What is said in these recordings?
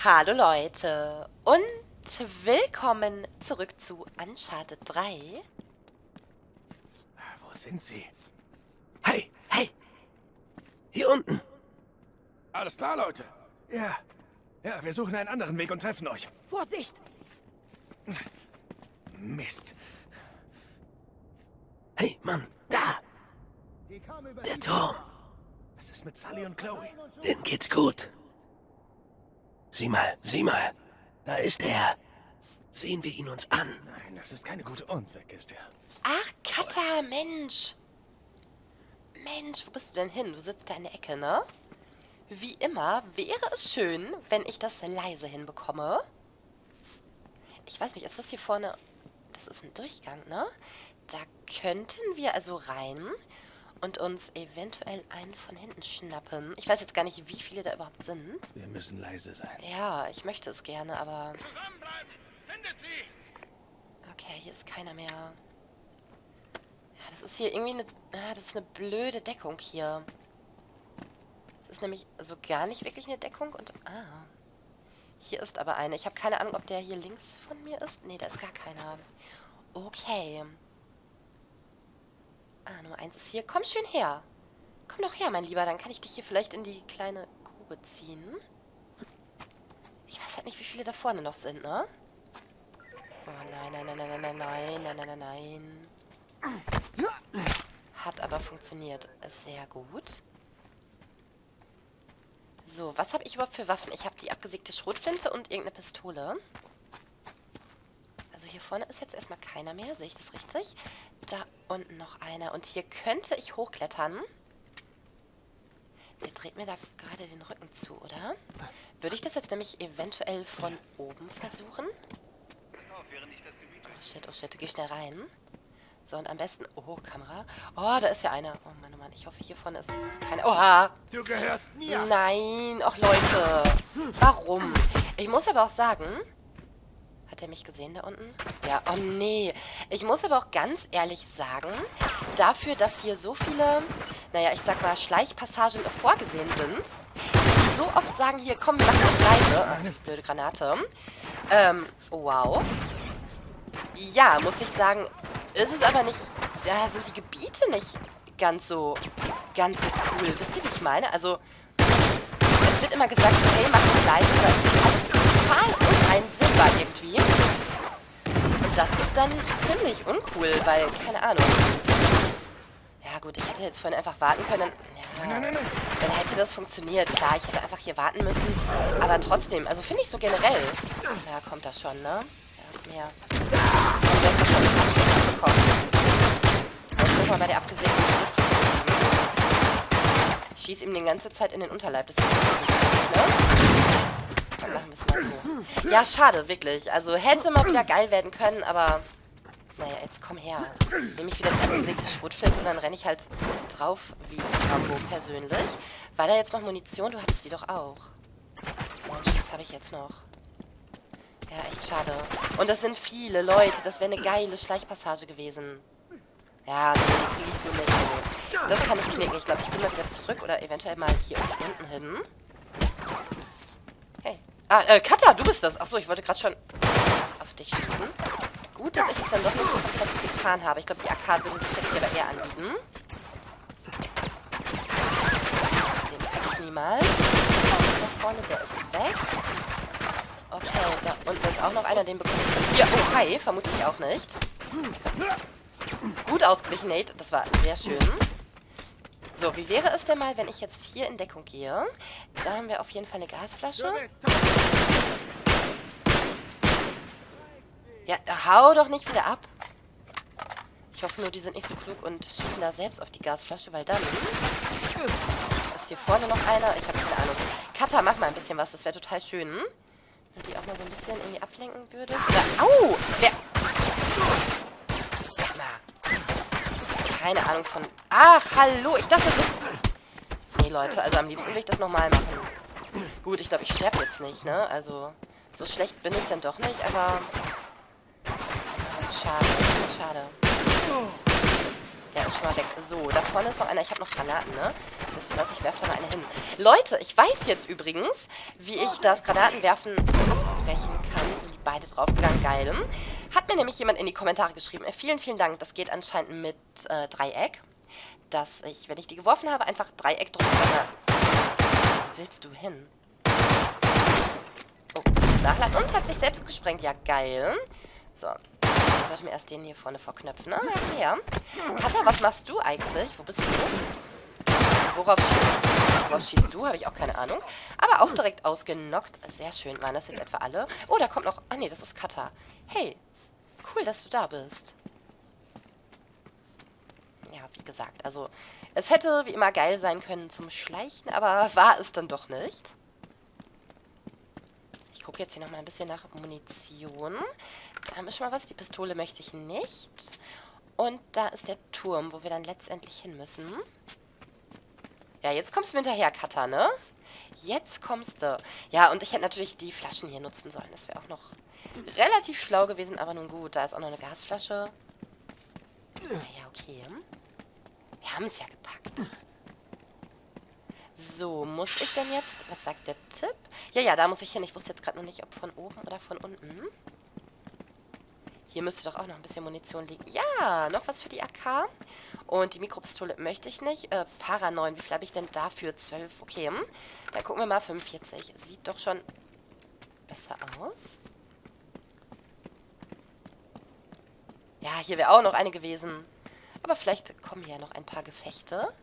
Hallo Leute und willkommen zurück zu Uncharted 3. Wo sind sie? Hey, hey! Hier unten! Alles klar, Leute. Ja, wir suchen einen anderen Weg und treffen euch. Vorsicht! Mist. Hey, Mann, da! Der Turm! Was ist mit Sully und Chloe? Denen geht's gut. Sieh mal, da ist er. Sehen wir ihn uns an. Nein, das ist keine gute... Und weg ist er. Ach, Kata, Mensch. Mensch, wo bist du denn hin? Du sitzt da in der Ecke, ne? Wie immer wäre es schön, wenn ich das leise hinbekomme. Ich weiß nicht, ist das hier vorne... Das ist ein Durchgang, ne? Da könnten wir also rein und uns eventuell einen von hinten schnappen. Ich weiß jetzt gar nicht, wie viele da überhaupt sind. Wir müssen leise sein. Ja, ich möchte es gerne, aber... Zusammenbleiben! Findet sie! Okay, hier ist keiner mehr. Ja, das ist hier irgendwie eine... Ah, das ist eine blöde Deckung hier. Das ist nämlich so gar nicht wirklich eine Deckung und... Ah. Hier ist aber eine. Ich habe keine Ahnung, ob der hier links von mir ist. Nee, da ist gar keiner. Okay. Ah, Nummer 1 ist hier. Komm schön her. Komm doch her, mein Lieber. Dann kann ich dich hier vielleicht in die kleine Grube ziehen. Ich weiß halt nicht, wie viele da vorne noch sind, ne? Oh, nein. Hat aber funktioniert. Sehr gut. So, was habe ich überhaupt für Waffen? Ich habe die abgesägte Schrotflinte und irgendeine Pistole. Also hier vorne ist jetzt erstmal keiner mehr. Sehe ich das richtig? Da unten noch einer. Und hier könnte ich hochklettern. Der dreht mir da gerade den Rücken zu, oder? Würde ich das jetzt nämlich eventuell von oben versuchen? Oh shit, geh schnell rein. So, und am besten... Oh, Kamera. Oh, da ist ja einer. Oh Mann, ich hoffe, hier vorne ist keiner. Oha! Du gehörst mir! Nein! Och, Leute! Warum? Ich muss aber auch sagen... Hat er mich gesehen da unten? Ja, oh nee. Ich muss aber auch ganz ehrlich sagen, dafür, dass hier so viele, naja, ich sag mal, Schleichpassagen vorgesehen sind, die so oft sagen, hier, komm, wir machen das leise. Ach, blöde Granate. Wow. Ja, muss ich sagen, ist es aber nicht, da sind die Gebiete nicht ganz so cool. Wisst ihr, wie ich meine? Also, es wird immer gesagt, hey, mach das leise, aber es ist alles total uneinsehbar irgendwie. Und das ist dann ziemlich uncool, weil, keine Ahnung. Ja gut, ich hätte jetzt vorhin einfach warten können. Ja, dann hätte das funktioniert. Klar, ich hätte einfach hier warten müssen. Aber trotzdem, also finde ich so generell. Ja, kommt das schon, ne? Ja, mehr. Und das ist schon fast schon abgekommen. Ich muss mal bei der abgesägten Schrift. Ich schieße ihm die ganze Zeit in den Unterleib. Das ist nicht, ne? Dann machen wir es mal so. Ja, schade, wirklich. Also hätte mal wieder geil werden können, aber... Naja, jetzt komm her. Nehme ich wieder die abgesägte Schrotflinte und dann renne ich halt drauf wie Rambo persönlich. War da jetzt noch Munition? Du hattest die doch auch. Mensch, was habe ich jetzt noch? Ja, echt schade. Und das sind viele Leute. Das wäre eine geile Schleichpassage gewesen. Ja, nee, die kriege ich so nicht. Das kann ich knicken. Ich glaube, ich bin mal wieder zurück oder eventuell mal hier unten hin. Hey. Ah, Kata, du bist das. Achso, ich wollte gerade schon auf dich schießen. Gut, dass ich es dann doch nicht komplett getan habe. Ich glaube, die AK würde sich jetzt hier aber eher anbieten. Den kann ich niemals. Da vorne, der ist weg. Okay, da unten ist auch noch einer, den bekomme ich hier. Oh, hi, vermutlich auch nicht. Gut ausgewichen, Nate. Das war sehr schön. So, wie wäre es denn mal, wenn ich jetzt hier in Deckung gehe? Da haben wir auf jeden Fall eine Gasflasche. Ja, hau doch nicht wieder ab. Ich hoffe nur, die sind nicht so klug und schießen da selbst auf die Gasflasche, weil dann ist hier vorne noch einer. Ich habe keine Ahnung. Kata, mach mal ein bisschen was. Das wäre total schön. Wenn du die auch mal so ein bisschen irgendwie ablenken würdest. Oder, au! Wer... Sag mal. Keine Ahnung von... Ach, hallo. Ich dachte, das ist... Nee, Leute, also am liebsten will ich das nochmal machen. Gut, ich glaube, ich sterbe jetzt nicht, ne? Also, so schlecht bin ich dann doch nicht, aber... Schade, schade. Der ist schon mal weg. So, da vorne ist noch einer. Ich habe noch Granaten, ne? Wisst ihr was? Ich werfe da mal eine hin. Leute, ich weiß jetzt übrigens, wie ich das Granatenwerfen abbrechen kann. Sind die beide draufgegangen. Geil. Hat mir nämlich jemand in die Kommentare geschrieben. Vielen, vielen Dank. Das geht anscheinend mit Dreieck. Dass ich, wenn ich die geworfen habe, einfach Dreieck drücke. Wo willst du hin? Oh, Nachladen. Und hat sich selbst gesprengt. Ja, geil. So. Jetzt sollte ich mir erst den hier vorne verknöpfen. Ah, ja. Katha, was machst du eigentlich? Wo bist du? Worauf schießt du? Habe ich auch keine Ahnung. Aber auch direkt ausgenockt. Sehr schön. Waren das jetzt etwa alle? Oh, da kommt noch... Ah, nee, das ist Katha. Hey, cool, dass du da bist. Ja, wie gesagt, also... Es hätte wie immer geil sein können zum Schleichen, aber war es dann doch nicht. Ich gucke jetzt hier nochmal ein bisschen nach Munition. Da haben wir schon mal was. Die Pistole möchte ich nicht. Und da ist der Turm, wo wir dann letztendlich hin müssen. Ja, jetzt kommst du mir hinterher, Katha, ne? Jetzt kommst du. Ja, und ich hätte natürlich die Flaschen hier nutzen sollen. Das wäre auch noch relativ schlau gewesen, aber nun gut. Da ist auch noch eine Gasflasche. Ja, okay. Wir haben es ja gepackt. So, muss ich denn jetzt... Was sagt der Tipp? Ja, da muss ich hin. Ich wusste jetzt gerade noch nicht, ob von oben oder von unten. Hier müsste doch auch noch ein bisschen Munition liegen. Ja, noch was für die AK. Und die Mikropistole möchte ich nicht. Para 9, wie viel habe ich denn dafür? 12, okay. Dann gucken wir mal, 45. Sieht doch schon besser aus. Ja, hier wäre auch noch eine gewesen. Aber vielleicht kommen hier noch ein paar Gefechte.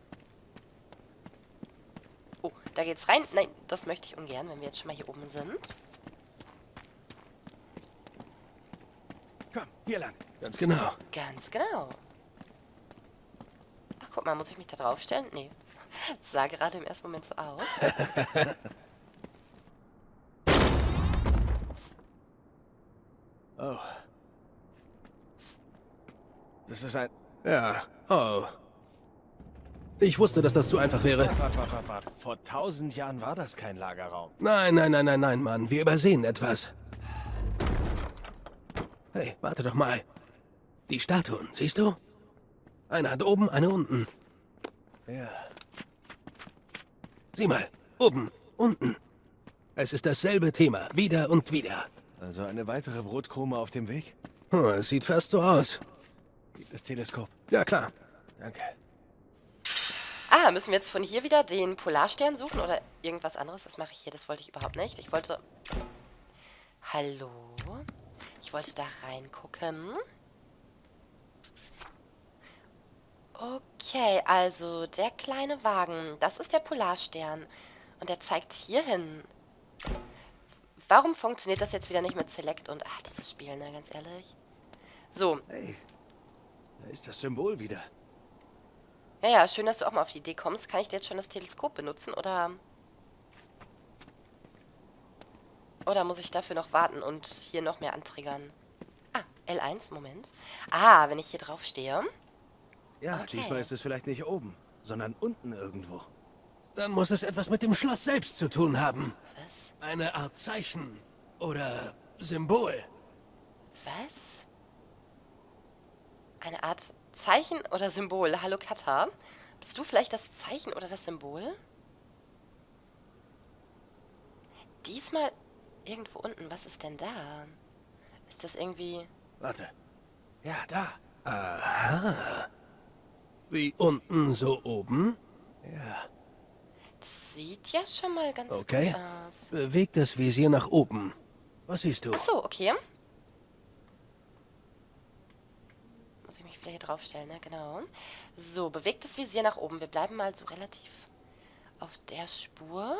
Oh, da geht's rein. Nein, das möchte ich ungern, wenn wir jetzt schon mal hier oben sind. Komm, hier lang. Ganz genau. Ganz genau. Ach, guck mal, muss ich mich da draufstellen? Nee. Das sah gerade im ersten Moment so aus. Oh. Das ist ein... Ja, oh. Ich wusste, dass das zu einfach wäre. Warte. Vor 1000 Jahren war das kein Lagerraum. Nein, Mann. Wir übersehen etwas. Hey, warte doch mal. Die Statuen, siehst du? Eine Hand oben, eine unten. Ja. Sieh mal, oben, unten. Es ist dasselbe Thema, wieder und wieder. Also eine weitere Brotkrume auf dem Weg? Es sieht fast so aus. Gibt es Teleskop? Ja, klar. Danke. Ah, müssen wir jetzt von hier wieder den Polarstern suchen oder irgendwas anderes? Was mache ich hier? Das wollte ich überhaupt nicht. Ich wollte... Hallo? Ich wollte da reingucken. Okay, also der kleine Wagen, das ist der Polarstern. Und der zeigt hier hin. Warum funktioniert das jetzt wieder nicht mit Select und... Ach, dieses Spiel, ne, ganz ehrlich. So. Hey, da ist das Symbol wieder. Ja, schön, dass du auch mal auf die Idee kommst. Kann ich dir jetzt schon das Teleskop benutzen, oder... Oder muss ich dafür noch warten und hier noch mehr antriggern? Ah, L1, Moment. Ah, wenn ich hier drauf stehe. Ja, Okay. diesmal ist es vielleicht nicht oben, sondern unten irgendwo. Dann muss es etwas mit dem Schloss selbst zu tun haben. Was? Eine Art Zeichen oder Symbol. Was? Eine Art Zeichen oder Symbol. Hallo Katha. Bist du vielleicht das Zeichen oder das Symbol? Diesmal irgendwo unten. Was ist denn da? Ist das irgendwie... Warte. Ja, da. Aha. Wie unten, so oben? Ja. Das sieht ja schon mal ganz Okay. gut aus. Beweg das Visier nach oben. Was siehst du? Ach so, okay. Muss ich mich wieder hier draufstellen, ne? Genau. So, bewegt das Visier nach oben. Wir bleiben mal so relativ auf der Spur.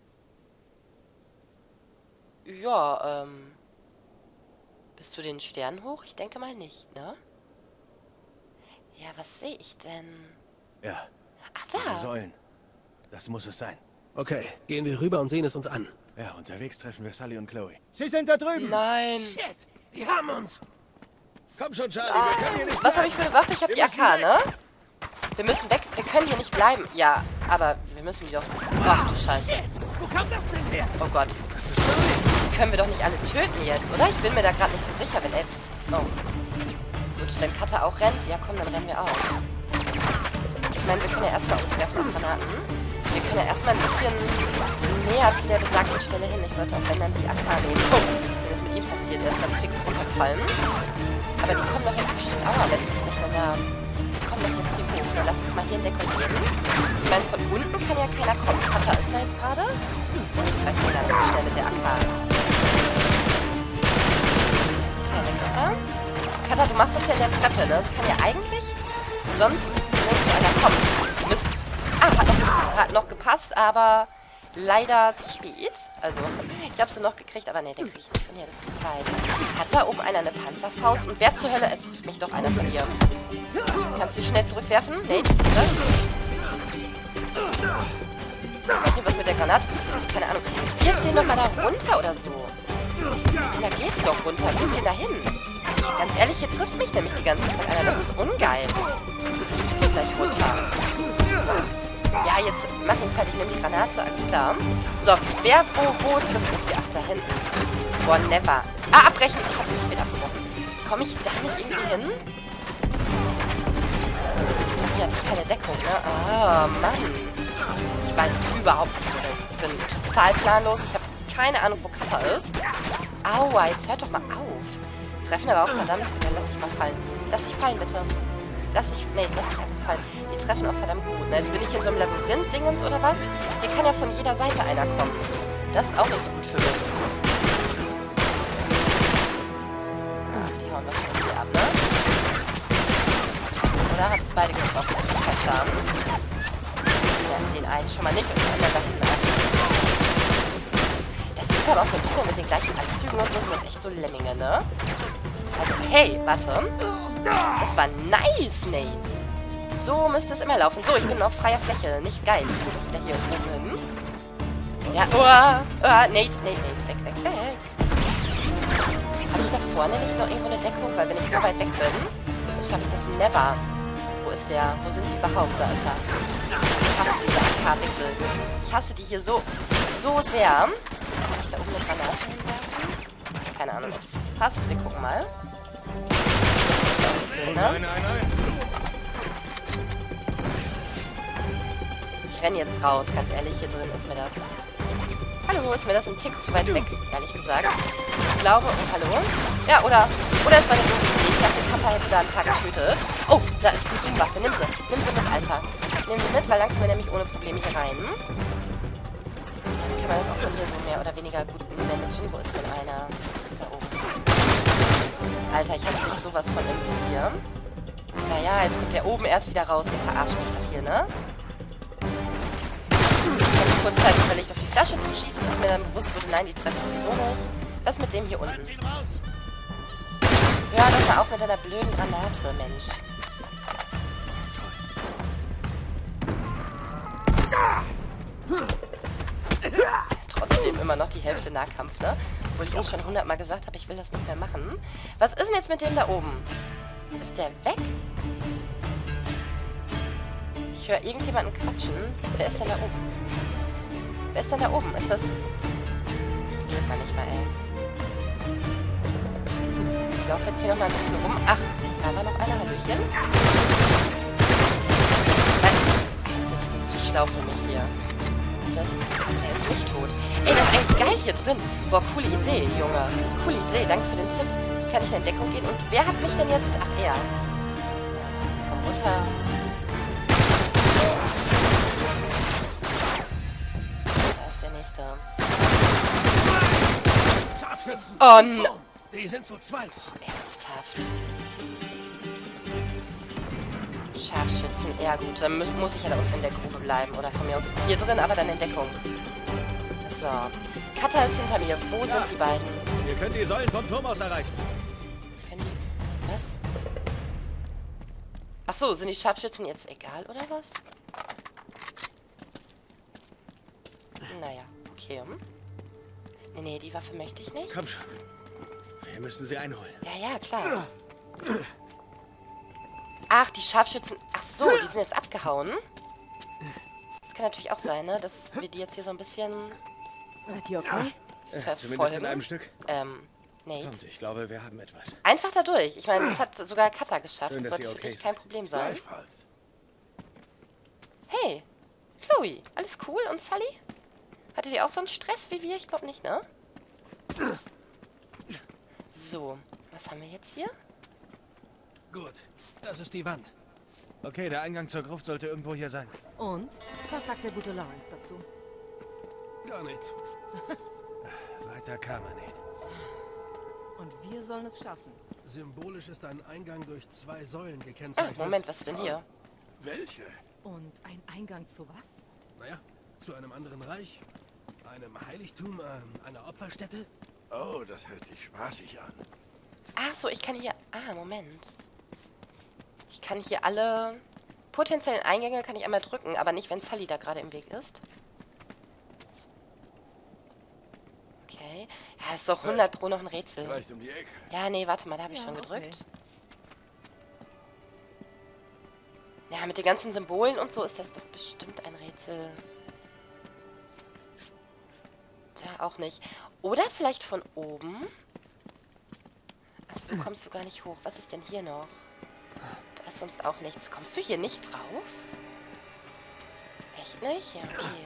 Ja, bist du den Stern hoch? Ich denke mal nicht, ne? Ja, was sehe ich denn? Ja, Ach, diese da. Säulen. Das muss es sein. Okay, gehen wir rüber und sehen es uns an. Ja, unterwegs treffen wir Sully und Chloe. Sie sind da drüben! Nein. Shit, die haben uns. Komm schon, Charlie, wir können hier nicht Was habe ich für eine Waffe? Ich habe die AK, ne? Wir müssen weg. Wir können hier nicht bleiben. Ja, aber wir müssen die doch... Ach, du Scheiße. Shit, wo kam das denn her? Oh Gott. Das ist Sully. Die können wir doch nicht alle töten jetzt, oder? Ich bin mir da gerade nicht so sicher, wenn er jetzt... Oh. gut, wenn Kata auch rennt, ja komm, dann rennen wir auch. Ich meine, wir können ja erstmal werfen auf Granaten. Wir können ja erstmal ein bisschen näher zu der besagten Stelle hin. Ich sollte auch, wenn dann die AK nehmen. Oh, was ist denn jetzt mit ihm passiert? Er ist ganz fix runtergefallen. Aber die kommen doch jetzt bestimmt auch. Wer trifft mich denn da? Die kommen doch jetzt hier hoch. Dann lass uns mal hier in Deckung gehen. Ich meine, von unten kann ja keiner kommen. Kata ist da jetzt gerade. Und ich treffe den gar nicht so schnell mit der AK. Okay, weg ist er. Kata, du machst das ja in der Treppe, ne? Das kann ja eigentlich sonst nirgendwo einer kommen. Mist. Ah, hat noch gepasst, aber leider zu spät. Also, ich habe sie noch gekriegt, aber ne, den kriege ich nicht von hier, das ist zu weit. Hat da oben einer eine Panzerfaust? Und wer zur Hölle, es trifft mich doch einer von hier. Kannst du dich schnell zurückwerfen? Nate, bitte. Ich weiß nicht, was mit der Granate passiert ist, keine Ahnung. Wirf den doch mal da runter oder so. Da geht's doch runter, wirf den da hin. Ganz ehrlich, hier trifft mich nämlich die ganze Zeit einer. Das ist ungeil. Jetzt gehe ich so gleich runter. Ja, jetzt mach ihn fertig, nimm die Granate, alles klar. So, wer, wo trifft mich hier? Ach, da hinten. Boah, never. Ah, abbrechen. Ich hab's zu spät abgebrochen. Komme ich da nicht irgendwie hin? Ach, hier hatte ich keine Deckung, ne? Ah, Mann. Ich weiß überhaupt nicht, wo ich bin total planlos. Ich habe keine Ahnung, wo Kata ist. Aua, jetzt hört doch mal auf. Treffen aber auch verdammt. Ja, lass dich mal fallen. Lass dich fallen, bitte. Lass dich einfach fallen. Die treffen auch verdammt gut. Ne? Jetzt bin ich in so einem Labyrinth-Dingens oder was? Hier kann ja von jeder Seite einer kommen. Das ist auch nicht so gut für mich. Ah, die hauen wahrscheinlich hier ab, ne? Oder hat es beide getroffen? Ich hab keinen Plan. Ja, den einen schon mal nicht und den anderen da hinten auch. Das sieht aber auch so ein bisschen mit den gleichen Anzügen und so. Sind das echt so Lemminge, ne? Also, hey, warte. Das war nice, Nate. So müsste es immer laufen. So, ich bin auf freier Fläche. Nicht geil. Ich bin doch wieder hier oben hin. Ja, Nate, weg. Habe ich da vorne nicht noch irgendwo eine Deckung? Weil wenn ich so weit weg bin, schaffe ich das never. Wo ist der? Wo sind die überhaupt? Da ist er. Ich hasse diese AK wirklich. Ich hasse die hier so sehr. Kann ich da oben eine Granate hinwerfen? Keine Ahnung, ob es passt. Wir gucken mal. Nein. Ich renne jetzt raus, ganz ehrlich, hier drin ist mir das... Hallo, ist mir das ein Tick zu weit weg, ehrlich gesagt. Ich glaube... Oh, hallo? Ja, oder es war eine gute Idee. Ich dachte, Kata hätte da ein paar getötet. Oh, da ist die Zoom-Waffe. Nimm sie mit, Alter. Nimm sie mit, weil dann können wir nämlich ohne Probleme hier rein. Und dann kann man das auch von hier so mehr oder weniger gut managen. Wo ist denn einer? Da oben. Alter, ich hatte dich sowas von im Visier. Naja, jetzt kommt der oben erst wieder raus. Ihr verarscht mich doch hier, ne? Ich habe kurzzeitig überlegt, auf die Flasche zu schießen, bis mir dann bewusst wurde, nein, die treffe ich sowieso nicht. Was mit dem hier unten? Hör doch mal auf mit deiner blöden Granate, Mensch. Trotzdem immer noch die Hälfte Nahkampf, ne? Obwohl ich auch schon 100-mal gesagt habe, ich will das nicht mehr machen. Was ist denn jetzt mit dem da oben? Ist der weg? Ich höre irgendjemanden quatschen. Wer ist denn da oben? Wer ist denn da oben? Ist das... Geht man nicht mal, ey. Ich laufe jetzt hier noch mal ein bisschen rum. Ach, da war noch einer. Hallöchen. Also, die sind zu schlau für mich hier. Der ist nicht tot. Ey, das ist eigentlich geil hier drin. Boah, coole Idee, Junge. Coole Idee. Danke für den Tipp. Kann ich in Deckung gehen? Und wer hat mich denn jetzt... Ach, er. Komm runter. Da ist der nächste. Oh, no. Die sind zu zweit. Ernsthaft. Scharfschützen. Ja gut, dann muss ich ja da unten in der Grube bleiben. Oder von mir aus hier drin, aber dann in Deckung. So. Kata ist hinter mir. Wo sind die beiden? Ihr könnt die Säulen vom Turm aus erreichen. Können die... Was? Ach so, sind die Scharfschützen jetzt egal, oder was? Naja, okay. Nee, die Waffe möchte ich nicht. Komm schon. Wir müssen sie einholen. Ja, klar. Ach, die Scharfschützen... Ach so, die sind jetzt abgehauen. Das kann natürlich auch sein, ne? Dass wir die jetzt hier so ein bisschen... Seid ihr okay? Zumindest in einem Stück. Nate. Kommt, ich glaube, wir haben etwas. Einfach da durch. Ich meine, das hat sogar Kata geschafft. Schön, Das dass sollte ihr für okay dich kein Problem sein. Gleichfalls. Hey, Chloe, alles cool? Und Sully? Hattet ihr auch so einen Stress wie wir? Ich glaube nicht, ne? So, was haben wir jetzt hier? Gut, das ist die Wand. Okay, der Eingang zur Gruft sollte irgendwo hier sein. Und? Was sagt der gute Lawrence dazu? Gar nichts. Weiter kam er nicht. Und wir sollen es schaffen. Symbolisch ist ein Eingang durch 2 Säulen Ah, gekennzeichnet. Moment, was ist denn hier? Welche? Und ein Eingang zu was? Naja, zu einem anderen Reich, einem Heiligtum, einer Opferstätte. Oh, das hört sich spaßig an. Ach so, ich kann hier... Ah, Moment. Ich kann hier alle potenziellen Eingänge kann ich einmal drücken, aber nicht, wenn Sully da gerade im Weg ist. Okay. Ja, ist doch 100 pro noch ein Rätsel. Vielleicht um die Ecke. Ja, nee, warte mal, da habe ich Ja, schon okay. gedrückt. Ja, mit den ganzen Symbolen und so ist das doch bestimmt ein Rätsel. Tja, auch nicht. Oder vielleicht von oben? Ach so, kommst du gar nicht hoch. Was ist denn hier noch? Da ist sonst auch nichts. Kommst du hier nicht drauf? Echt nicht? Ja, okay.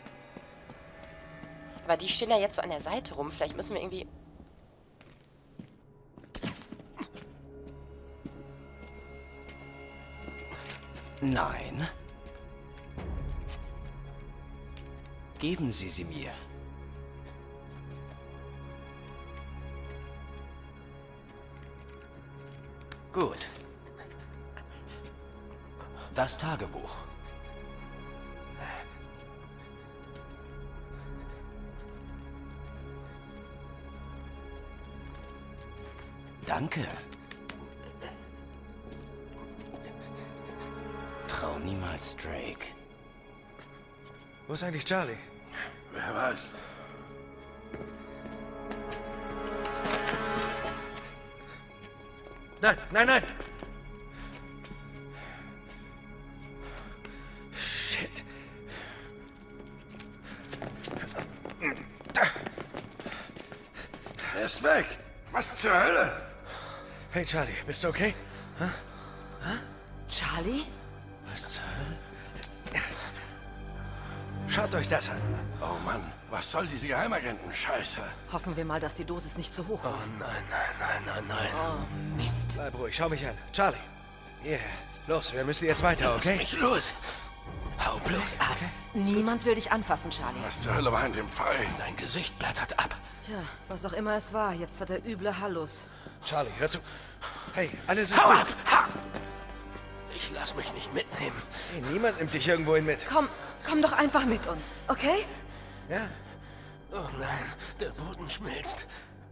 Aber die stehen ja jetzt so an der Seite rum. Vielleicht müssen wir irgendwie... Nein. Geben Sie sie mir. Gut. Das Tagebuch. Danke. Trau niemals, Drake. Wo ist eigentlich Charlie? Wer weiß. Nein, nein, nein! Shit. Er ist weg. Was zur Hölle? Hey, Charlie, bist du okay? Charlie? Was zur Hölle? Schaut euch das an. Oh Mann, was soll diese Geheimagenten-Scheiße? Hoffen wir mal, dass die Dosis nicht zu hoch Oh war. nein, nein, nein, nein, nein. Oh, Mist. Bleib ruhig, schau mich an. Charlie. Yeah. Los, wir müssen jetzt weiter, okay? Mich los! Hau bloß ab! Niemand will dich anfassen, Charlie. Was zur Hölle war in dem Fall? Dein Gesicht blättert ab. Tja, was auch immer es war, jetzt hat er üble Hallus. Charlie, hör zu. Hey, alles ist Hau gut. ab! Ha! Ich lass mich nicht mitnehmen. Hey, niemand nimmt dich irgendwohin mit. Komm doch einfach mit uns, okay? Ja? Oh nein, der Boden schmilzt.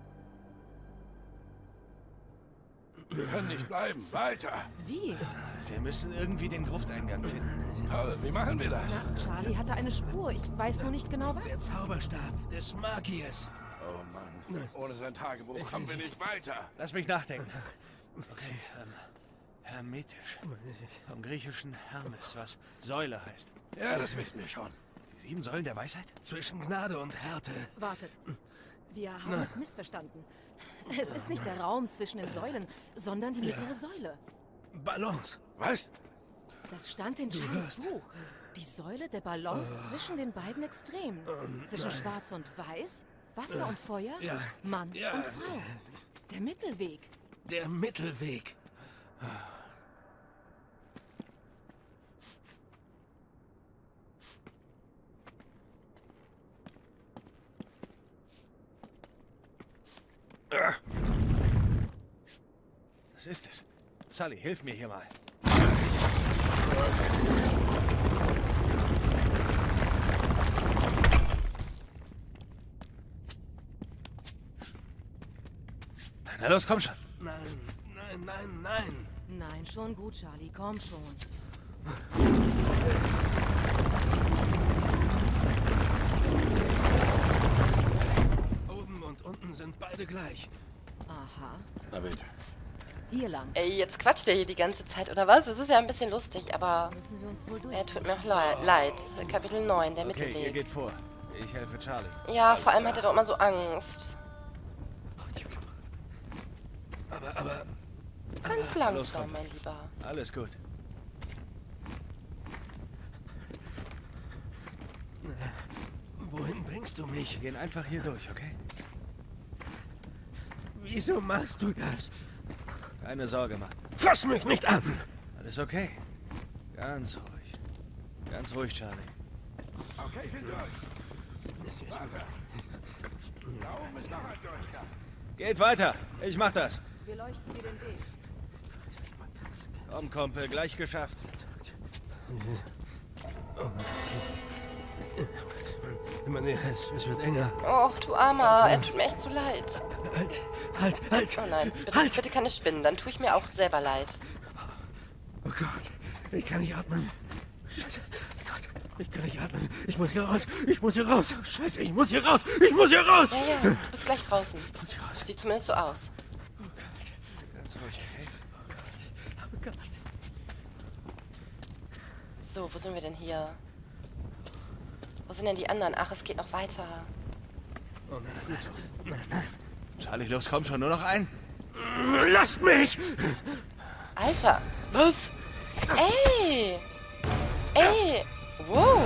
Wir können nicht bleiben. Weiter. Wie? Wir müssen irgendwie den Grufteingang finden. Toll, wie machen wir das? Na, Charlie hatte eine Spur. Ich weiß nur nicht genau Der was. Zauberstab des Magiers. Oh Mann, ohne sein Tagebuch kommen wir nicht weiter. Lass mich nachdenken. Okay, hermetisch. Vom griechischen Hermes, was Säule heißt. Ja, das wissen wir schon. Die 7 Säulen der Weisheit? Zwischen Gnade und Härte. Wartet. Wir haben es missverstanden. Es ist nicht der Raum zwischen den Säulen, sondern die mittlere Säule. Balance. Was? Das stand in Charlies Buch. Die Säule der Balance zwischen den beiden Extremen. Zwischen Schwarz und Weiß, Wasser und Feuer, Ja. Mann Ja. und Frau. Der Mittelweg. Der Mittelweg. Was ist es? Sully, hilf mir hier mal. Na los, komm schon. Nein, nein, nein, nein. Nein, schon gut, Charlie. Komm schon. Oben und unten sind beide gleich. Aha. Na bitte. Hier lang. Ey, jetzt quatscht er hier die ganze Zeit, oder was? Das ist ja ein bisschen lustig, aber... Müssen wir uns wohl durch. Er tut mir auch leid. Kapitel 9, der Okay, ihr Mittelweg. geht vor. Ich helfe Charlie. Ja, vor allem hat er doch immer so Angst. Aber... Ganz langsam, mein Lieber. Alles gut. Wohin bringst du mich? Wir gehen einfach hier durch, okay? Wieso machst du das? Keine Sorge, Mann. Fass mich nicht an! Alles okay. Ganz ruhig. Ganz ruhig, Charlie. Okay, sind durch. Warte. Da oben ist noch ein Durchgang. Geht weiter. Ich mach das. Wir leuchten dir den Weg. Komm, Kumpel, gleich geschafft. Immer näher, es wird enger. Oh, du Armer, er tut mir echt so leid. Halt! Oh nein, bitte, bitte keine Spinnen, dann tue ich mir auch selber leid. Oh Gott, ich kann nicht atmen. Scheiße, Gott, ich kann nicht atmen. Ich muss hier raus, Scheiße, ich muss hier raus. Ja, du bist gleich draußen. Ich muss hier raus. Sieht zumindest so aus. Oh Gott, Ganz ruhig, okay? oh Gott. So, wo sind wir denn hier? Wo sind denn die anderen? Ach, es geht noch weiter. Oh nein, gut so. Nein. Charlie, los, komm schon, nur noch ein. Lasst mich! Alter, was? Ey! Wow!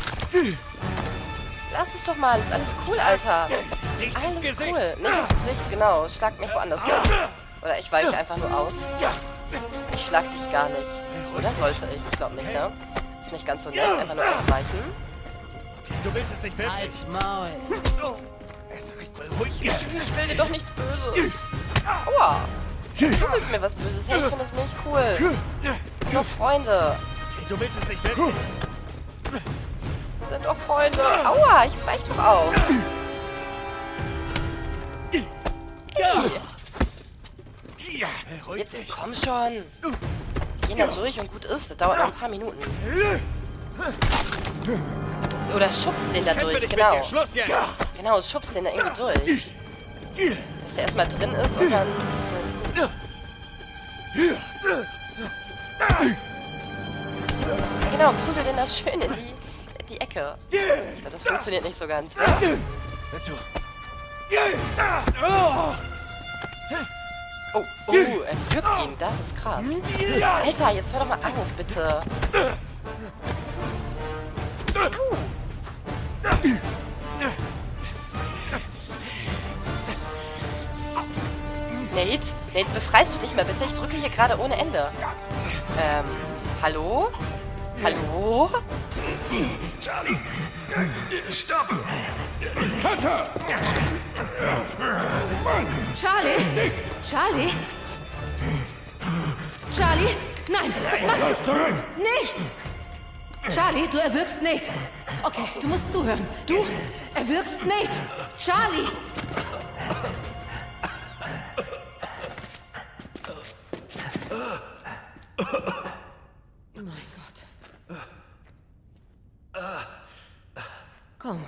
Lass es doch mal, ist alles cool, Alter. Alles cool. Nicht ins Gesicht, genau. Schlag mich woanders hin. Oder ich weiche einfach nur aus. Ich schlag dich gar nicht. Oder sollte ich? Ich glaube nicht, ne? Ist nicht ganz so nett, einfach nur ausweichen. Du willst es nicht wirklich. Als Maul. Es riecht mal ruhig. Ich will dir doch nichts Böses. Aua! Du willst mir was Böses. Hey, ich finde das nicht cool. Wir sind doch Freunde. Du willst es nicht wirklich. Wir sind doch Freunde. Aua, ich weich doch auf. Hey, Jetzt komm schon. Gehen dann durch und gut ist. Das dauert noch ein paar Minuten. Oder schubst den da durch, genau. Schluss jetzt. Genau, schubst den da irgendwie durch. Dass der erstmal drin ist und dann ist gut. Genau, prügel den da schön in die Ecke. Ich glaube, das funktioniert nicht so ganz, ne? Dazu. Oh, er wirkt ihn, das ist krass. Alter, jetzt hör doch mal auf, bitte. Nate, befreist du dich mal bitte? Ich drücke hier gerade ohne Ende. Hallo? Hallo? Charlie, stopp! Cutter! Charlie! Charlie! Charlie! Nein, was machst du? Nicht! Charlie, du erwürgst Nate. Okay, du musst zuhören. Du erwürgst Nate. Charlie! Mein Gott. Komm.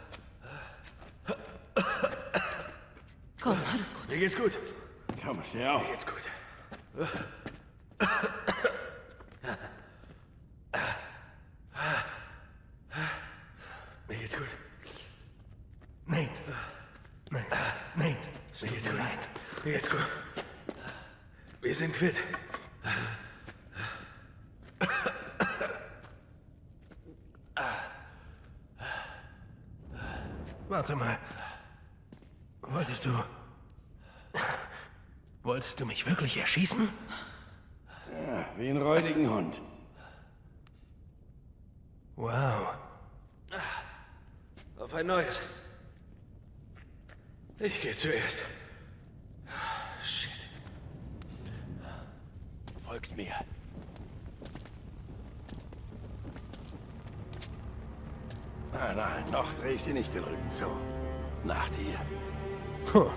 Komm, alles gut. Mir geht's gut. Komm, steh auf. Mir geht's gut. Mir geht's gut. Nate. Mir geht's gut. Mir geht's gut. Wir sind quitt. Warte mal. Wolltest du mich wirklich erschießen? Ja, wie einen räudigen Hund. Wow. Auf ein neues. Ich gehe zuerst. Shit. Folgt mir. Nein, noch dreh ich dir nicht den Rücken zu. Nach dir. Puh.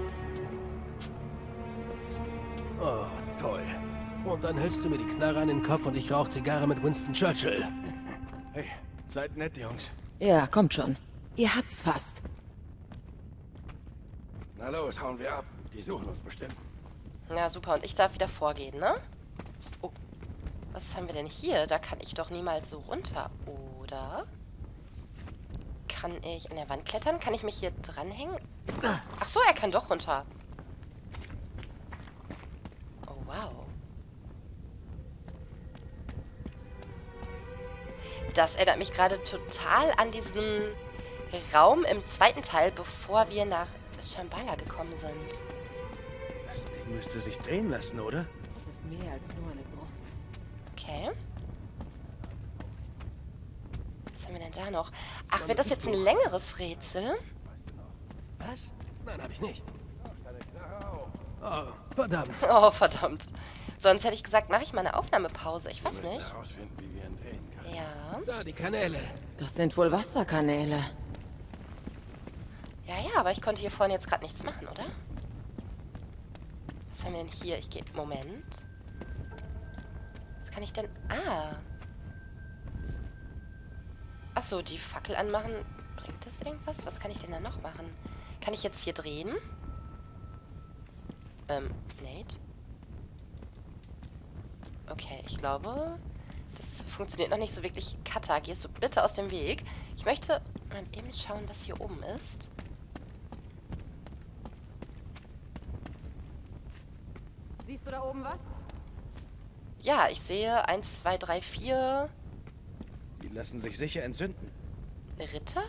Oh, toll. Und dann hältst du mir die Knarre an den Kopf und ich rauch Zigarre mit Winston Churchill. Hey, seid nett, Jungs. Ja, kommt schon. Ihr habt's fast. Na los, hauen wir ab. Die suchen uns bestimmt. Ja, super. Und ich darf wieder vorgehen, ne? Oh, was haben wir denn hier? Da kann ich doch niemals so runter, oder? Kann ich an der Wand klettern? Kann ich mich hier dranhängen? Ach so, er kann doch runter. Das erinnert mich gerade total an diesen Raum im zweiten Teil, bevor wir nach Shambhala gekommen sind. Das Ding müsste sich drehen lassen, oder? Das ist mehr als nur eine Gruppe. Okay. Was haben wir denn da noch? Ach, wird das jetzt ein längeres Rätsel? Was? Nein, habe ich nicht. Oh, verdammt. Oh, verdammt. Sonst hätte ich gesagt, mache ich mal eine Aufnahmepause. Ich weiß nicht. Herausfinden, wie wir ihn drehen können. Ja. Da, die Kanäle. Das sind wohl Wasserkanäle. Ja, ja, aber ich konnte hier vorne jetzt gerade nichts machen, oder? Was haben wir denn hier? Ich gehe... Moment. Was kann ich denn... Ah. Achso, die Fackel anmachen. Bringt das irgendwas? Was kann ich denn da noch machen? Kann ich jetzt hier drehen? Nate? Okay, ich glaube, das funktioniert noch nicht so wirklich. Kata, gehst du bitte aus dem Weg? Ich möchte mal eben schauen, was hier oben ist. Siehst du da oben was? Ja, ich sehe 1, 2, 3, 4 Die lassen sich sicher entzünden. Ritter?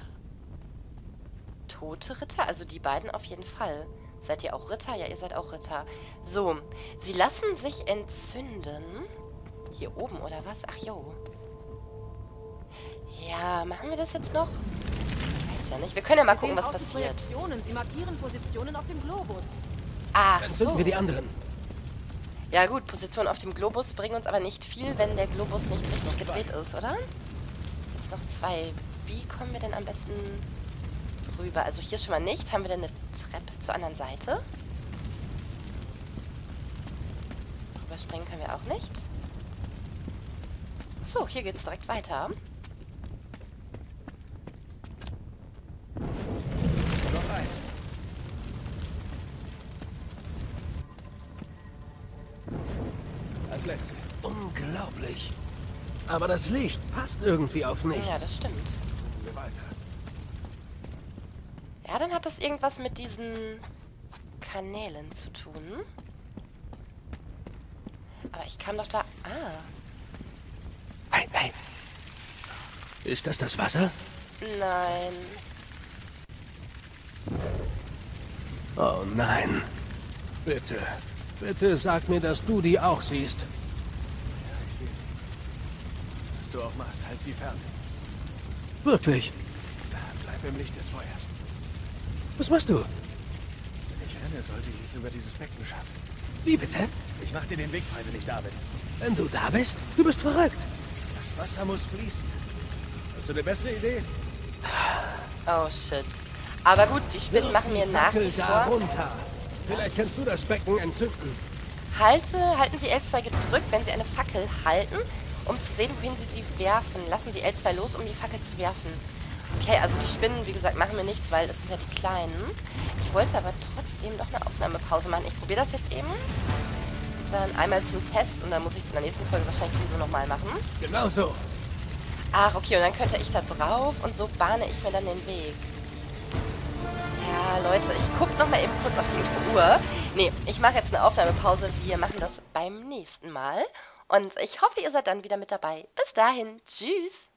Tote Ritter? Also die beiden auf jeden Fall. Seid ihr auch Ritter? Ja, ihr seid auch Ritter. So, sie lassen sich entzünden. Hier oben, oder was? Ach, jo. Ja, machen wir das jetzt noch? Ich weiß ja nicht. Wir können ja mal gucken, was passiert. Sie markieren Positionen auf dem Globus. Ach Dann so. zünden wir die anderen. Ja gut, Positionen auf dem Globus bringen uns aber nicht viel, wenn der Globus nicht richtig gedreht ist, oder? Jetzt noch 2. Wie kommen wir denn am besten rüber? Also hier schon mal nicht. Haben wir denn eine Treppe zur anderen Seite? Rüberspringen können wir auch nicht. Achso, hier geht's direkt weiter. Noch eins. Als letzte. Unglaublich. Aber das Licht passt irgendwie auf nichts. Ja, das stimmt. Gehen wir weiter. Ja, dann hat das irgendwas mit diesen Kanälen zu tun. Aber ich kam doch da... Ah. Hey, hey. Ist das Wasser? Nein. Oh nein. Bitte, bitte sag mir, dass du die auch siehst. Ja, ich sehe sie. Was du auch machst, halt sie fern. Wirklich? Bleib im Licht des Feuers. Was machst du? Wenn ich renne, sollte ich es über dieses Becken schaffen. Wie bitte? Ich mach dir den Weg frei, wenn ich da bin. Wenn du da bist? Du bist verrückt. Das Wasser muss fließen. Hast du eine bessere Idee? Oh, shit. Aber gut, die Spinnen machen mir nach wie Fackel da vor... runter. Vielleicht kannst du das Becken entzünden. Halten Sie L2 gedrückt, wenn Sie eine Fackel halten, um zu sehen, wohin Sie sie werfen. Lassen Sie L2 los, um die Fackel zu werfen. Okay, also die Spinnen, wie gesagt, machen mir nichts, weil das sind ja die Kleinen. Ich wollte aber trotzdem noch eine Aufnahmepause machen. Ich probiere das jetzt eben. Dann einmal zum Test und dann muss ich es in der nächsten Folge wahrscheinlich sowieso nochmal machen. Genau so. Ach, okay, und dann könnte ich da drauf und so bahne ich mir dann den Weg. Ja, Leute, ich gucke nochmal eben kurz auf die Uhr. Nee, ich mache jetzt eine Aufnahmepause. Wir machen das beim nächsten Mal. Und ich hoffe, ihr seid dann wieder mit dabei. Bis dahin. Tschüss.